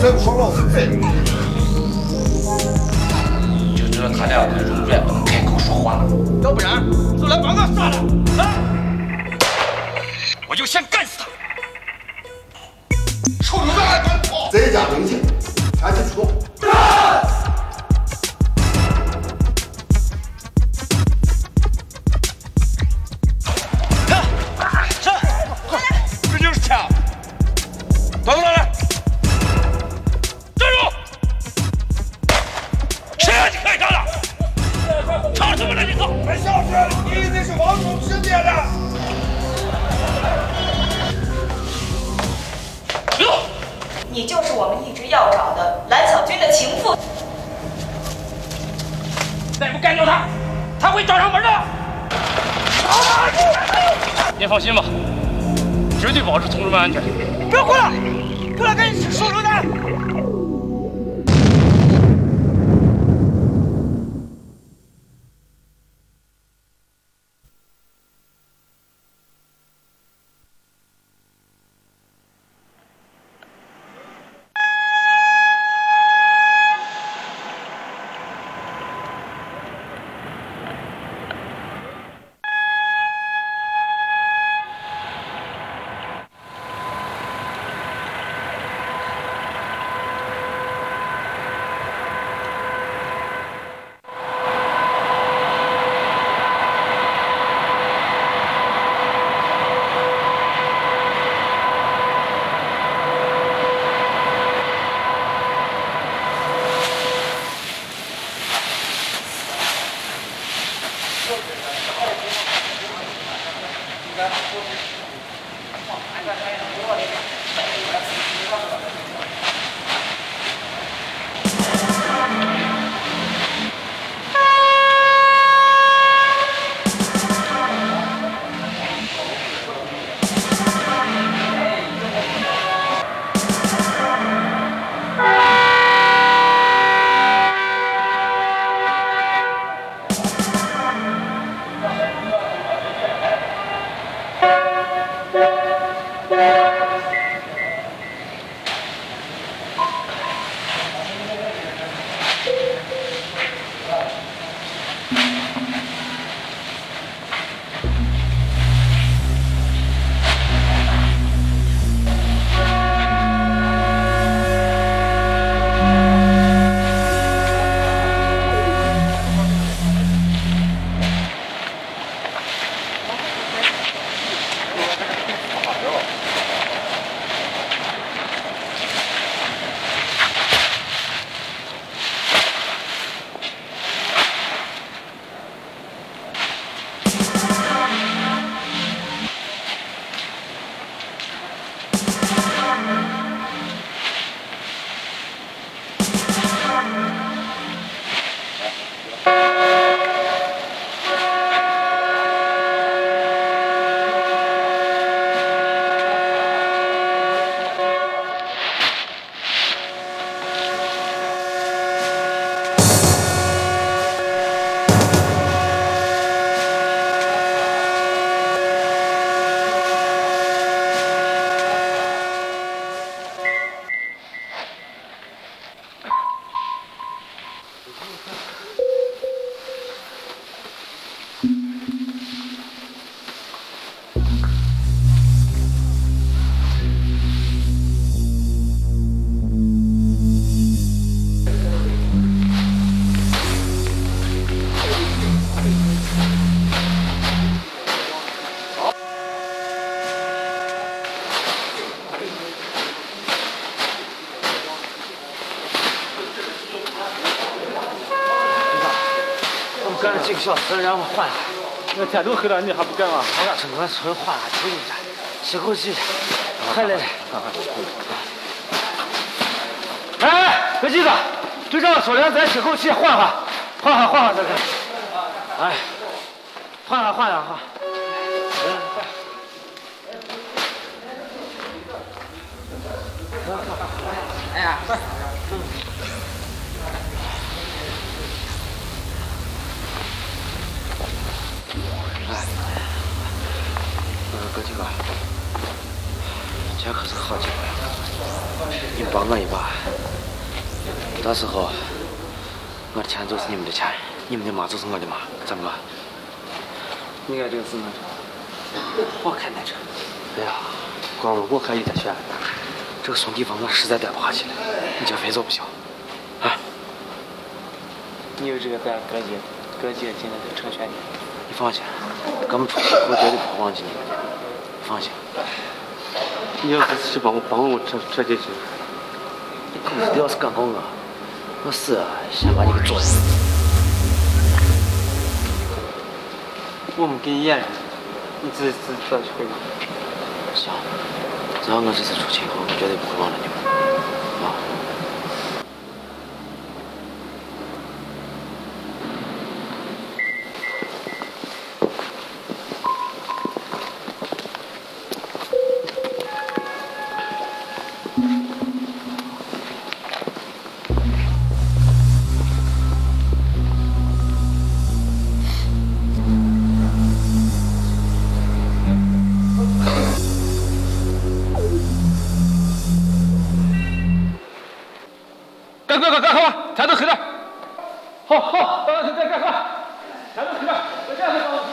再不说老子废了。 就知道他俩永远不能开口说话， 要不然就来把我杀了！来， 我就先干死他！ 臭流氓！这家明天全体出动！ 你就是我们一直要找的蓝小军的情妇。 再不干掉他，他会找上门的。您放心吧，绝对保持同志们安全。 不要过来，过来跟你收榴弹。 干了几个小时，让我换了。 那天都黑了，你还不干吗？ 我让整个村换了抽一下，吸口气，太累了。哎，别急着，队长说的，咱吸口气，缓缓再干。哎，缓缓。哎呀，快！哥几个，这可是好机会， 你帮我一把，到时候我的钱就是你们的钱，你们的妈就是我的妈，怎么了？你看这个是哪车？我开那车。哎呀，光我可以再选。这个兄弟房我实在待不下去了，你就非走不行。啊！ 你有这个咱哥姐进来就成全你。 你放心，我们出去我绝对不会忘记你们的，放心。 你要是帮我扯进去， 你狗日的要是敢搞我死先把你给做死。 我们给你演，你自己去回去。 行，只要我这次出去以后，我绝对不会忘了你们。啊！ 干好，钱都黑了。好，再干好，钱都黑了，再干好。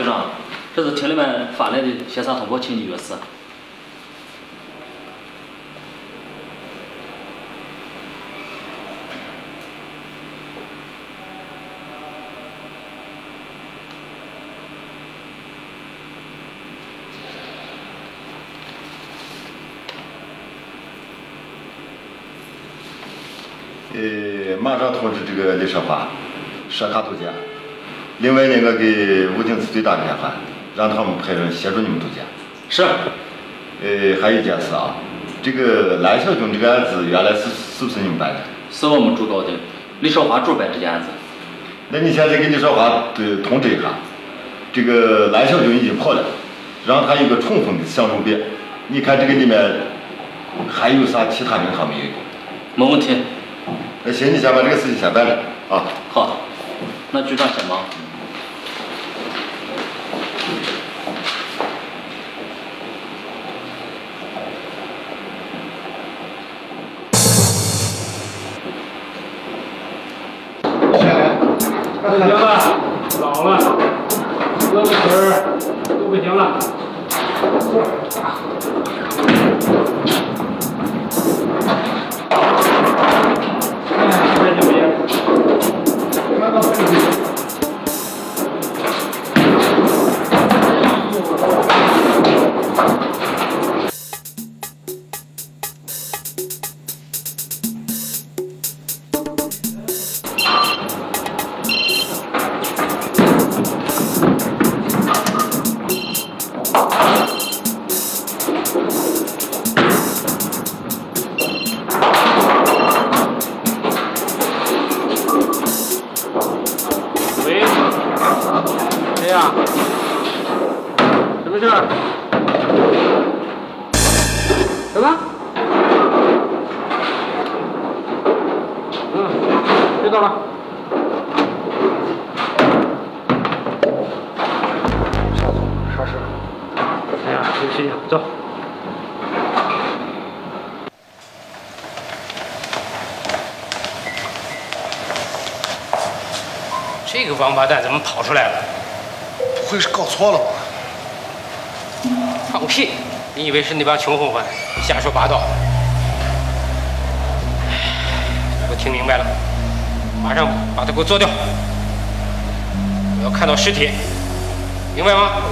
局长，这是厅里面发来的协商通过情理约誓。 马上通知这个李少华设卡渡监。另外那个给武警支队打个电话，让他们派人协助你们渡监。 是。 还有一件事啊，这个蓝小军这个案子原来是不是你们办的？ 是我们主搞的，李少华主办这件案子。 那你现在给李少华通知一下，这个蓝小军已经跑了，让他有个冲锋的上路别。你看这个里面还有啥其他名堂没有？ 没问题。 那行，你先把这个事情先办了啊。 好，那局长先忙。 不行了，老了，喝个水儿都不行了。 这个王八蛋怎么跑出来了？ 不会是搞错了吧？ 放屁！你以为是那帮穷混混？瞎说八道！我听明白了，马上把他给我做掉！我要看到尸体，明白吗？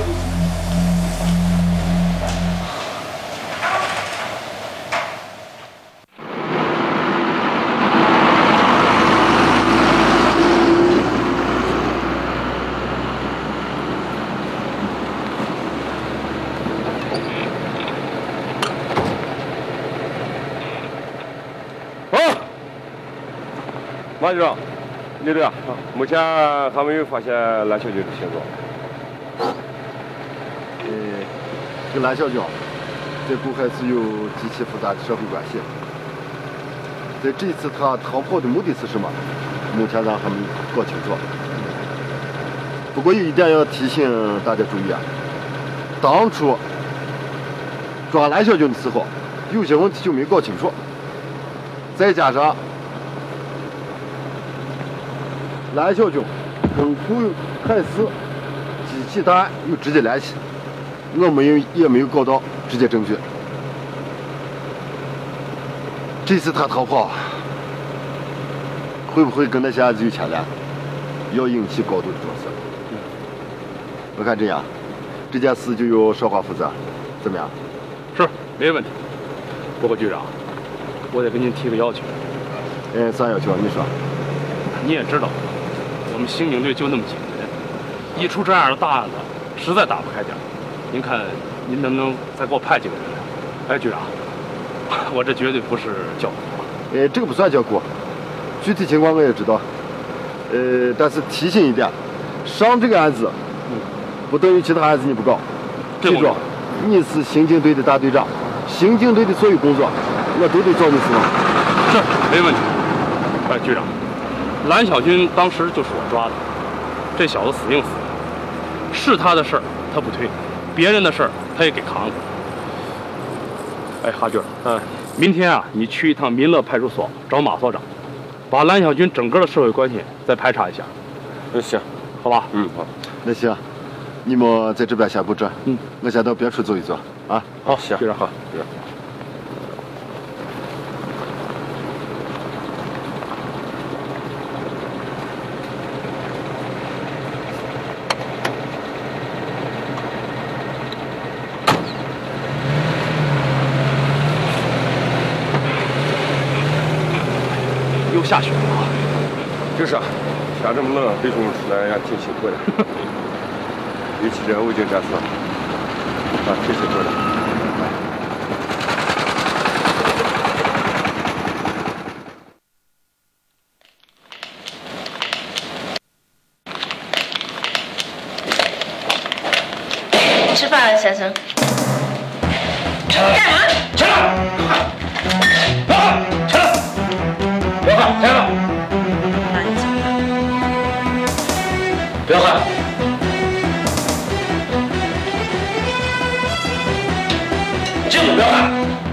马局长，李队啊，目前还没有发现蓝小军的行踪。 跟蓝小军在古海是有极其复杂的社会关系。在这次他逃跑的目的是什么？目前咱还没搞清楚。不过有一点要提醒大家注意啊，当初抓蓝小军的时候，有些问题就没搞清楚，再加上蓝小军跟顾海市机器弹有直接联系，我们也没有搞到直接证据。这次他逃跑，会不会跟那些案子有牵连？要引起高度的重视。我看这样，这件事就由少华负责，怎么样？ 是，没问题。不过局长，我得跟您提个要求。 啥要求？你说。 你也知道，我们刑警队就那么几个人，一出这样的大案子，实在打不开点。您看，您能不能再给我派几个人来？局长，我这绝对不是叫苦。 这个不算叫苦，具体情况我也知道。但是提醒一点，上这个案子，不等于其他案子你不搞。记住，你是刑警队的大队长，刑警队的所有工作，我都得找你负责。 是，没问题。局长，蓝小军当时就是我抓的，这小子死硬死的，是他的事儿他不推，别人的事儿他也给扛着。哈军，明天啊，你去一趟民乐派出所找马所长，把蓝小军整个的社会关系再排查一下。 行， 好吧？ 好。那行， 你们在这边先布置，我先到别处走一走啊。 好，行，局长好，局长。又下雪了啊！ 就是啊，天这么冷，弟兄出来也挺辛苦的。尤其这围巾这次，挺辛苦的。 吃饭，先生。干嘛？ 起来！不要喊！起来！不要喊！站住！不要喊！这个不要喊！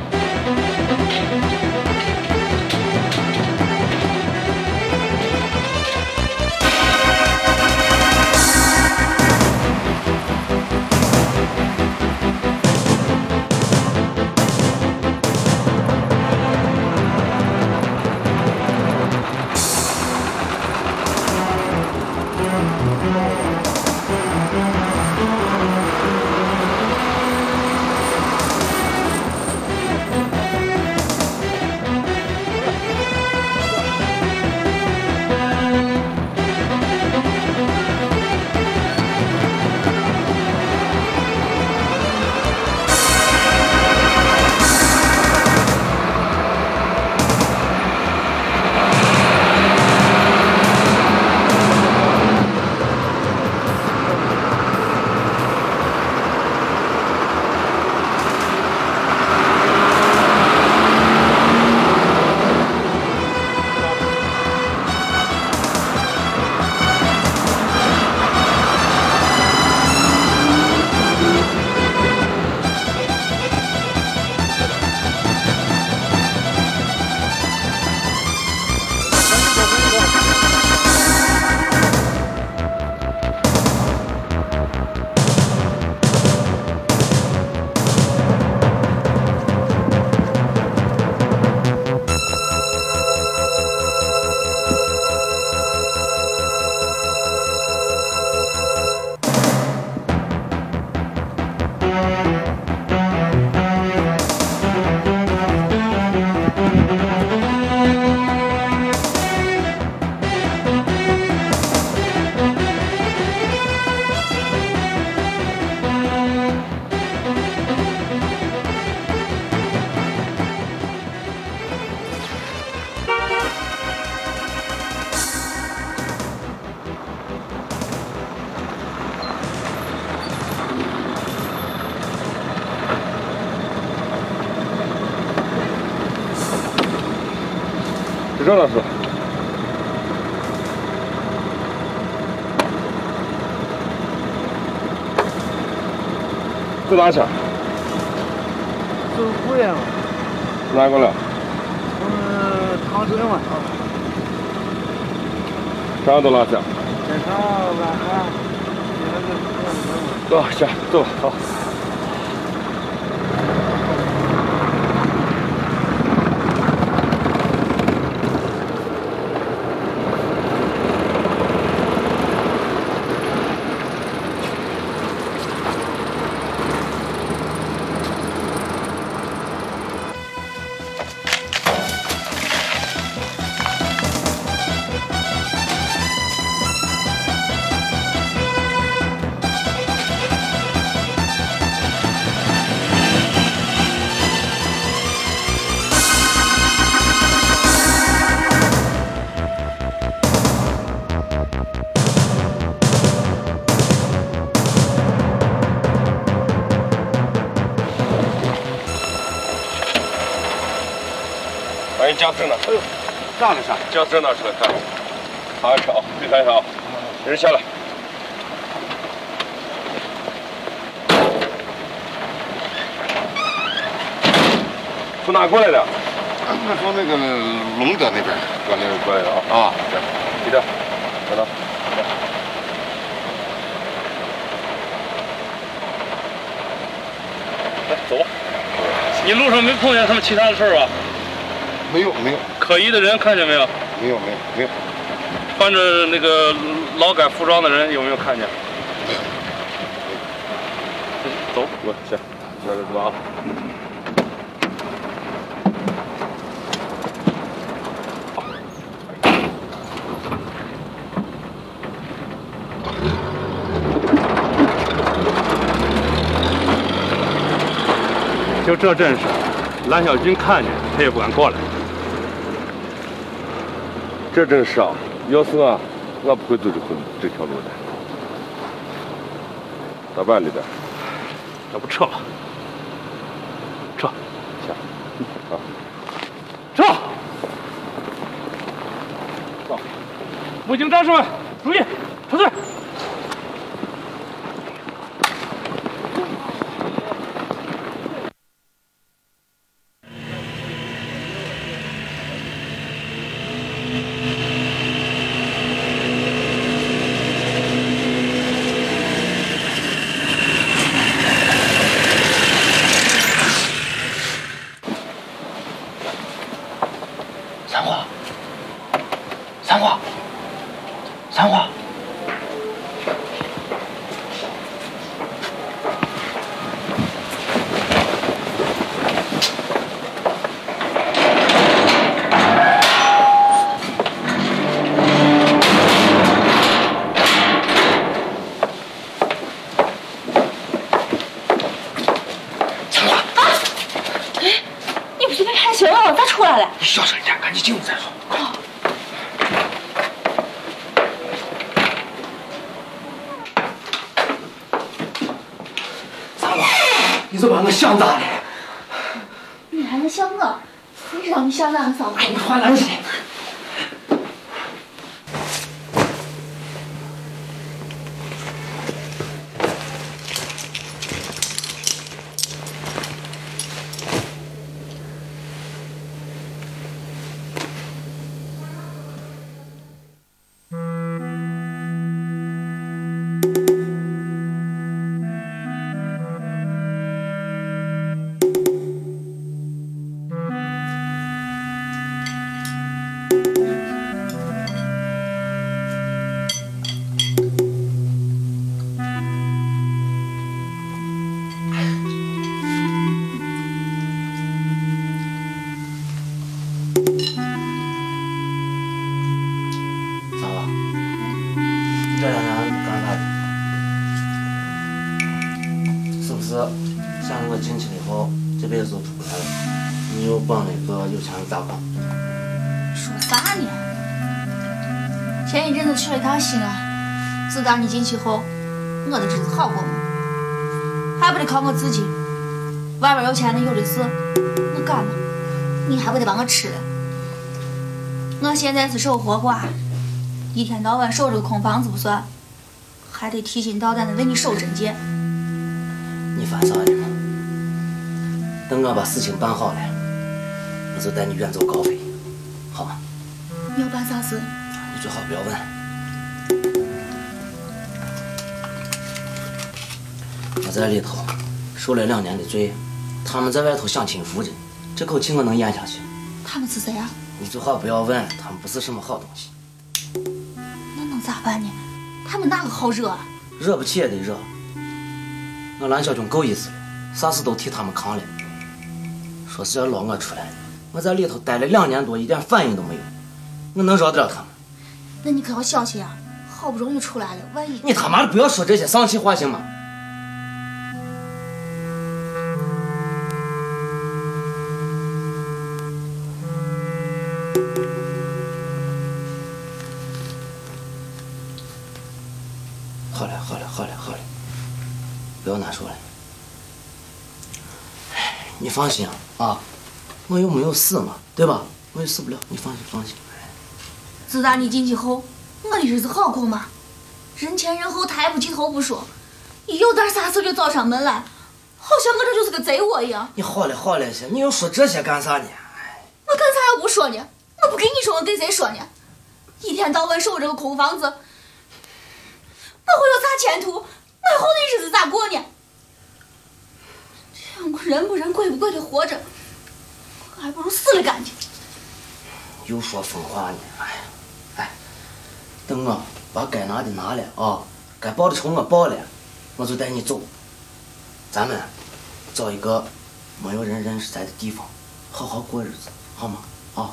郑老师，走哪去？ 走湖沿嘛。 哪个了？ 汤水嘛。 上到哪去？ 这上万汉， 走，行，走，好。把你驾驶证拿。哎呦， 咋的啥？ 驾驶证拿出来看。看一下啊，你看一下啊，人下来。从哪过来的？ 我从那个龙德那边过来的啊。 啊， 行，你的，等等。 走吧。你路上没碰见他们其他的事儿吧？ 没有。 可疑的人看见没有？ 没有。 穿着那个劳改服装的人有没有看见？走， 我行，下来走啊。 就这阵势，蓝小军看见他也不敢过来。 这阵势啊，要是我不会走这条路的。咋办，李队？ 要不撤吧？撤， 下，啊， 撤！走，武警战士们注意，撤退！ 三花， 你不是被判刑了吗？咋出来了？ 你小声一点，赶紧进屋再说。你就把我想咋了？ 你还能想我？谁知道你想咋个骚？ 哎，你换冷气。 这两年干啥的？是不是像我进去了以后，这辈子就出不来了？你又帮那个有钱人咋办？ 说啥呢？前一阵子去了一趟西安，自打你进去后，我的日子好过吗？还不得靠我自己？外边有钱的有的是，我干嘛？你还不得把我吃了？我现在是守活寡，一天到晚守着个空房子不算，还得提心吊胆的为你守贞洁。 你烦啥呢？等我把事情办好了，我就带你远走高飞，好吗？ 你要办啥事？ 你最好不要问。我在里头受了2年的罪，他们在外头享清福着，这口气我能咽下去？ 他们是谁啊？ 你最好不要问，他们不是什么好东西。 那能咋办呢？他们哪个好惹啊？ 惹不起也得惹。我蓝小军够意思了，啥事都替他们扛了。说是要捞我出来，我在里头待了2年多，一点反应都没有，我能饶得了他们？ 那你可要小心啊！好不容易出来了，万一…… 你他妈的不要说这些丧气话行吗？好了，不要难受了。你放心啊，我又没有死嘛，对吧？我也死不了，你放心。 自打你进去后，我的日子好过吗？人前人后抬不起头不说，一有点啥事就找上门来，好像我这就是个贼窝一样。 你好了些，你又说这些干啥呢？ 我干啥要不说呢？我不跟你说，我跟谁说呢？一天到晚守这个空房子，我会有啥前途？我以后的日子咋过呢？这样我人不人贵不贵的活着，还不如死了干净。 又说疯话呢！哎，等我把该拿的拿了啊，该报的仇我报了，我就带你走。咱们找一个没有人认识咱的地方，好好过日子，好吗？啊！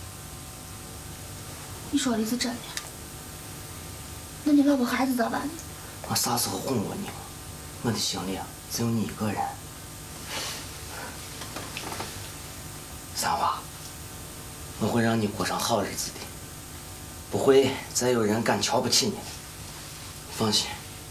你说的是真的？那你老婆孩子咋办呢？ 我啥时候哄过你了？我的心里只有你一个人。三娃，我会让你过上好日子的，不会再有人敢瞧不起你了。放心。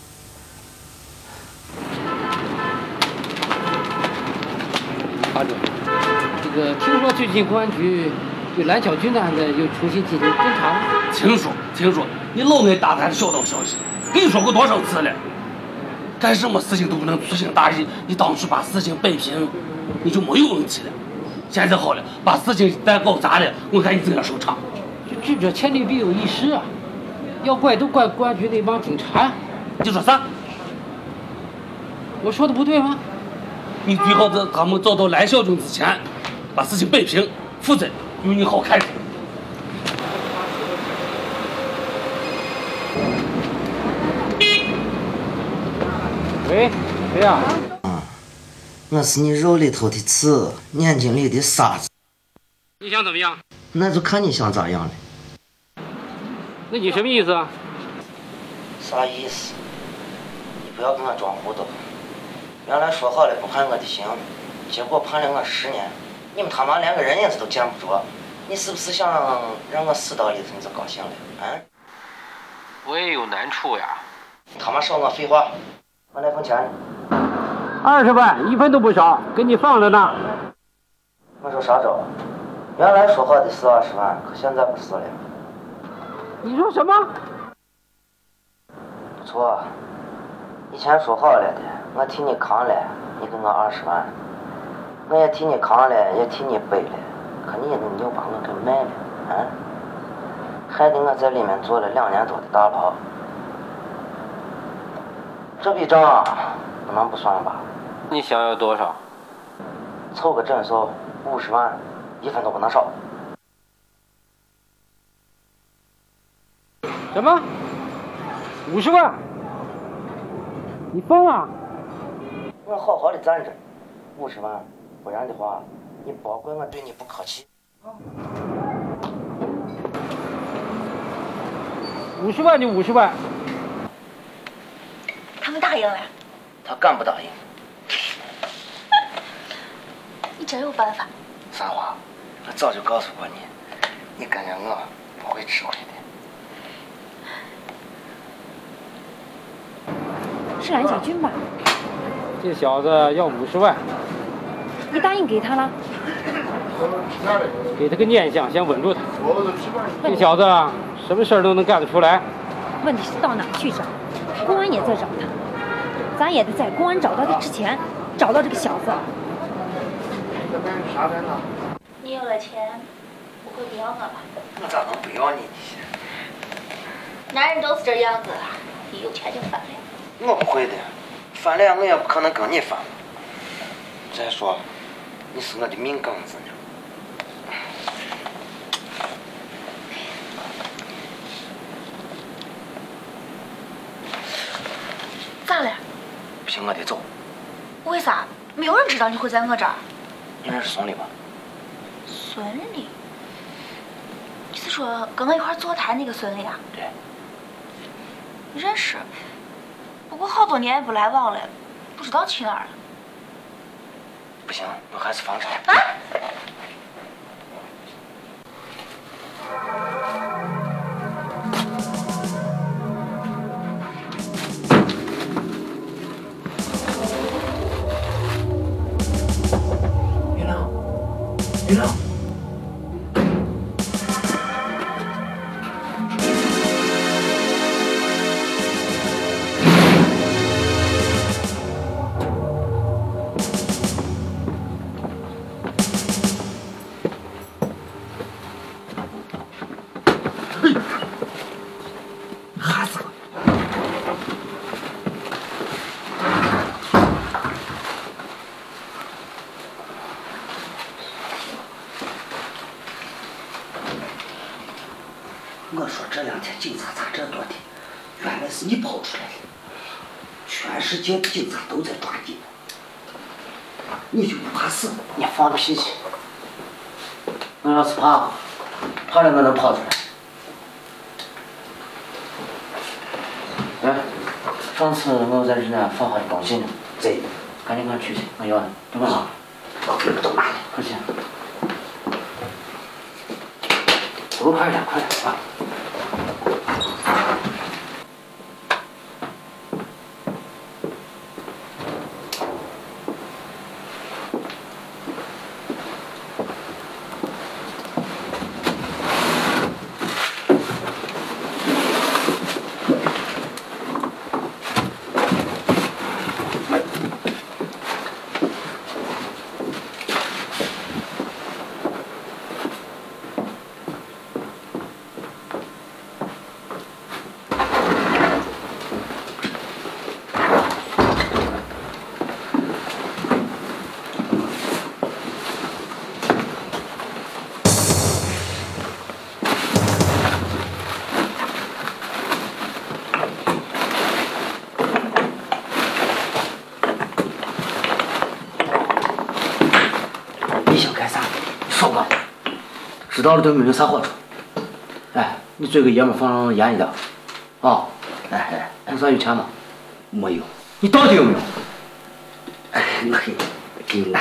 阿准，这个听说最近公安局对蓝小军的案子又重新进行侦查了。 听说，你老爱打探小道消息，跟你说过多少次了？干什么事情都不能粗心大意，你当初把事情摆平，你就没有问题了。现在好了，把事情再搞砸了，我看你怎样收场。 智者千里必有一失啊！要怪都怪公安局那帮警察。 你说啥？ 我说的不对吗？ 你最好在他们找到蓝小军之前，把事情摆平，否则有你好看的。 喂，谁呀？ 我是你肉里头的刺，眼睛里的沙子。 你想怎么样？ 那就看你想咋样了。 那你什么意思啊？ 啥意思？你不要跟我装糊涂。原来说好了不判我的刑，结果判了我10年。你们他妈连个人影子都见不着，你是不是想让我死到里头你就高兴了？啊？ 我也有难处呀。 你他妈少我废话！我来份钱呢。 20万，1分都不少，给你放着呢。 我说啥招？原来说好的是20万，可现在不是了。 你说什么？ 不错，以前说好了的，我替你扛了，你给我20万，我也替你扛了，也替你背了，可你又把我给卖了，啊？害得我在里面坐了2年多的大牢。这笔账不能不算吧？ 你想要多少？ 凑个整数，50万，1分都不能少。 什么？50万？你疯了？ 我好好的站着，50万，不然的话，你别怪我对你不客气。 50万就50万。 他们答应了。 他敢不答应？ 你真有办法。 三花，我早就告诉过你，你跟着我不会吃亏的。 是蓝小军吧？ 这小子要50万。 你答应给他了？ 给他个念想，先稳住他。这小子什么事儿都能干得出来。 问题是到哪去找？公安也在找他，咱也得在公安找到他之前，找到这个小子。 你有了钱，不会不要我吧？ 我咋能不要你呢？ 男人都是这样子了，一有钱就翻脸。 我不会的，翻脸我也不可能跟你翻。再说，你是我的命根子呢。 咋了？ 不行，我得走。 为啥？没有人知道你会在我这儿。 你认识孙俪吧？ 孙俪？你是说跟我一块坐台那个孙俪啊？ 对。 认识，不过好多年也不来往了，不知道去哪儿了。 不行，我还是房产。 啊！ 月亮。嘿，吓死我！ 你我说这两天警察咋这多的？原来是你跑出来的。全世界的警察都在抓你，你就不怕死？你放屁去！我要是怕，怕了我能跑出来。哎，上次我在这呢放好的东西呢，这赶紧给我取去，我要对吧？我给你都拿来，快去。走快点，快点啊！知道了对没有啥好处。哎，你做个爷们放严一点，啊！哎，有啥有钱吗？没有。你到底有没有？哎，我给你拿。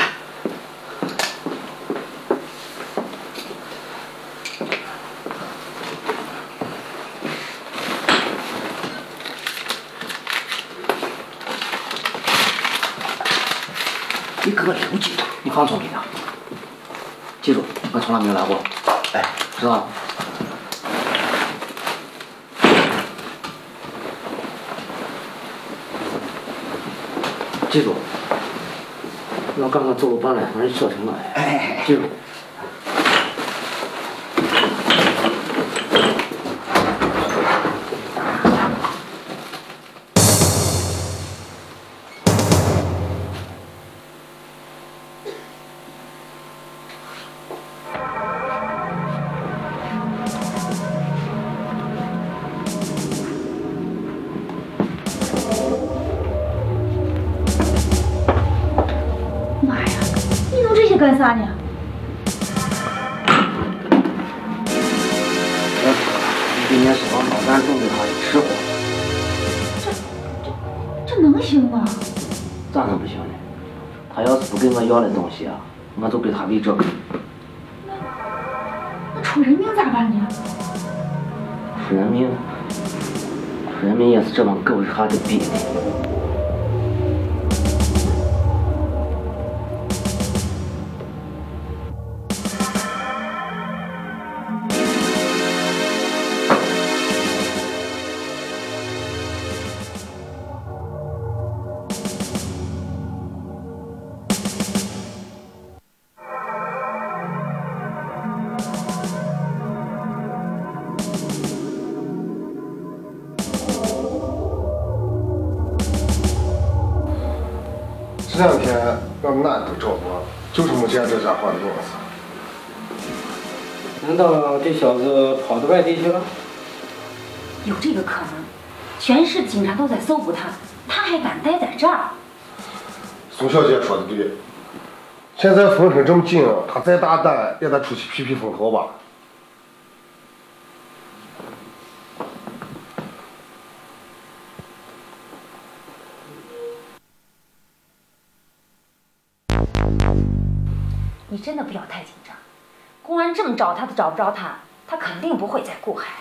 你给我留几张，你放聪明点。记住，我从来没有来过。哎，知道了。记住，我刚刚做完了，让人说什么？哎，记住。 干啥呢？ 今年是帮老三准备好的吃货。 这能行吗？ 咋能不行呢？他要是不给我要那东西啊，我就给他喂这个。 那出人命咋办呢？ 出人命？出人命也是这帮狗日哈的逼的。 这两天我们哪都找过，就是没见这家伙的影子。 难道这小子跑到外地去了？ 有这个可能，全市警察都在搜捕他，他还敢待在这儿？ 宋小姐说的对，现在风声这么紧，他再大胆也得出去避避风头吧。 你真的不要太紧张，公安这么找他都找不着他，他肯定不会在固海。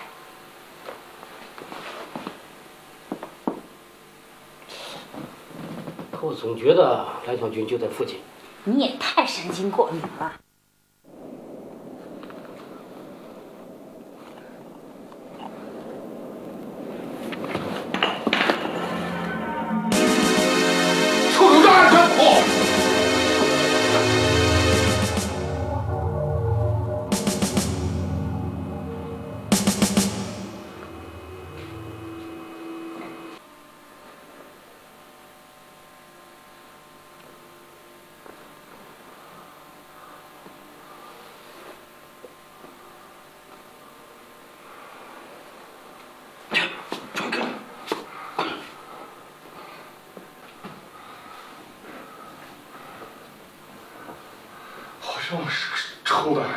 可我总觉得蓝小军就在附近。 你也太神经过敏了。 臭流蛋，全跑！ 上是个臭蛋。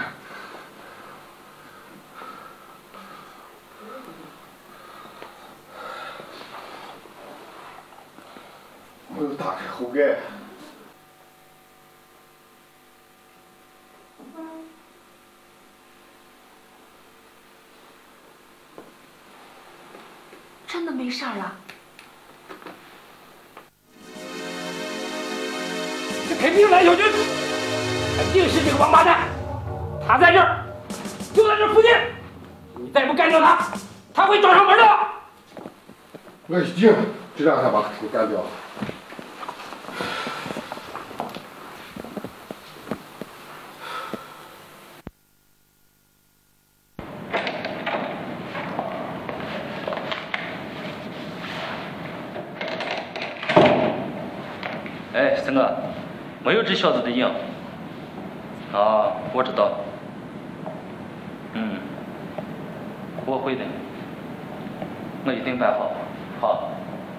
没有打开后盖。 真的没事了？ 这肯定是蓝小军，肯定是这个王八蛋，他在这儿，就在这附近。你再不干掉他，他会找上门的。 我一定这两天把他给干掉。 哎，森哥，没有这小子的影。啊，我知道。我会的，我一定办好。好。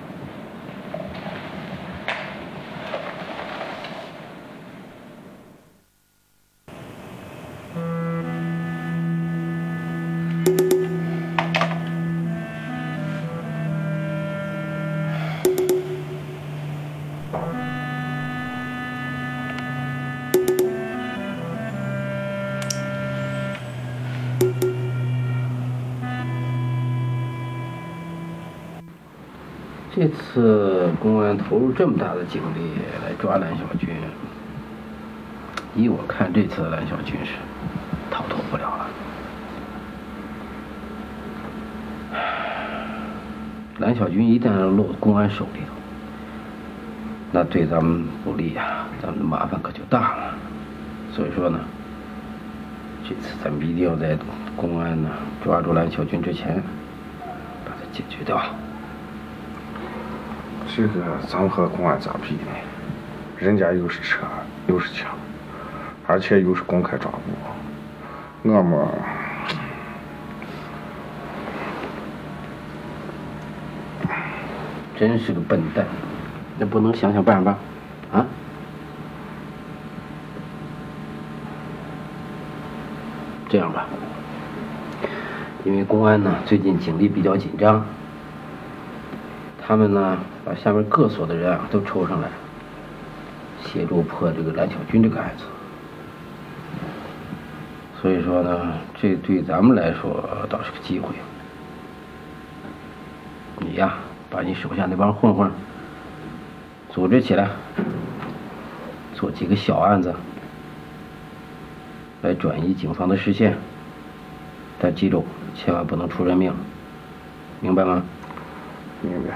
这次公安投入这么大的精力来抓蓝小军，依我看，这次蓝小军是逃脱不了了。蓝小军一旦落公安手里头，那对咱们不利呀，咱们的麻烦可就大了。所以说呢，这次咱们一定要在公安呢抓住蓝小军之前，把他解决掉。 这个咱们和公安咋比呢？人家又是车又是枪，而且又是公开抓捕，我们真是个笨蛋，那不能想想办法啊？这样吧，因为公安呢最近警力比较紧张，他们呢把下面各所的人啊都抽上来，协助破这个蓝小军这个案子。所以说呢，这对咱们来说倒是个机会。你呀，把你手下那帮混混组织起来，做几个小案子，来转移警方的视线。但记住，千万不能出人命，明白吗？ 明白。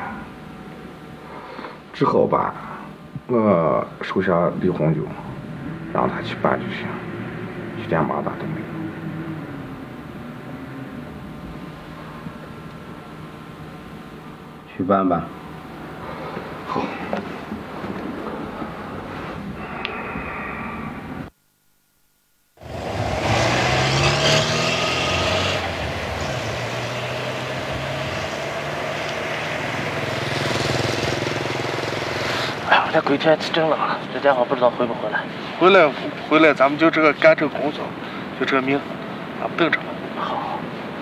之后吧，我手下李红就让他去办就行，一点麻烦都没有。 去办吧。 好。 这鬼天气真冷啊！这家伙不知道回不回来。 回来，咱们就这个干这工作，就这命，咱们等着吧。 好。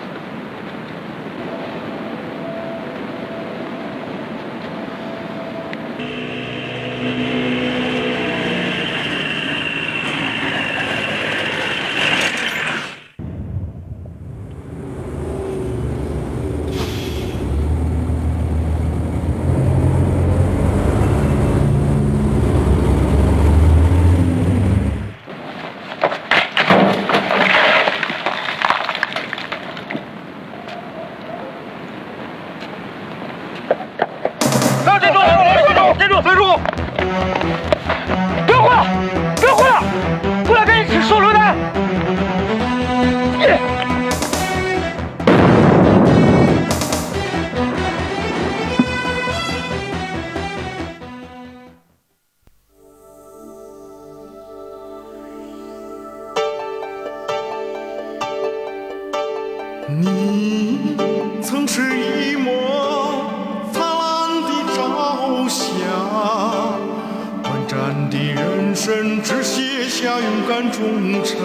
你曾是一抹灿烂的朝霞，短暂的人生只需写下勇敢忠诚。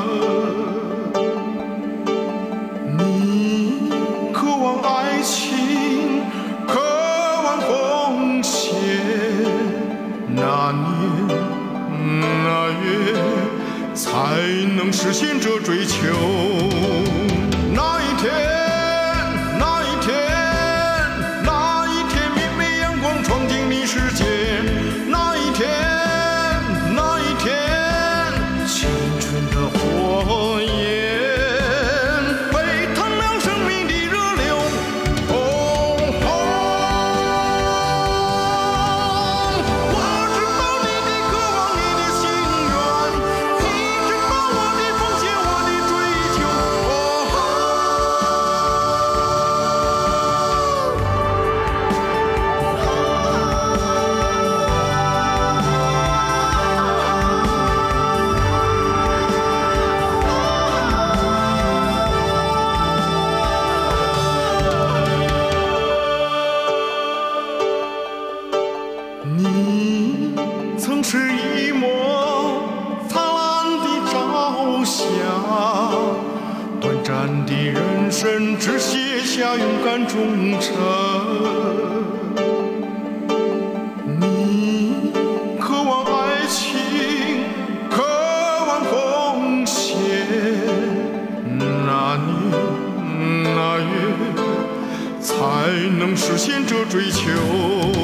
你渴望爱情，渴望奉献，那年那月才能实现这追求。那一天，那一天，那一天，明媚阳光闯进你世界。那一天，那一天，青春的火焰沸腾了生命的热流。轰轰！我知道你的渴望，你的心愿，你知道我的奉献，我的追求。你曾是一抹灿烂的朝霞，短暂的人生只写下勇敢忠诚。你渴望爱情，渴望奉献，那年那月才能实现这追求。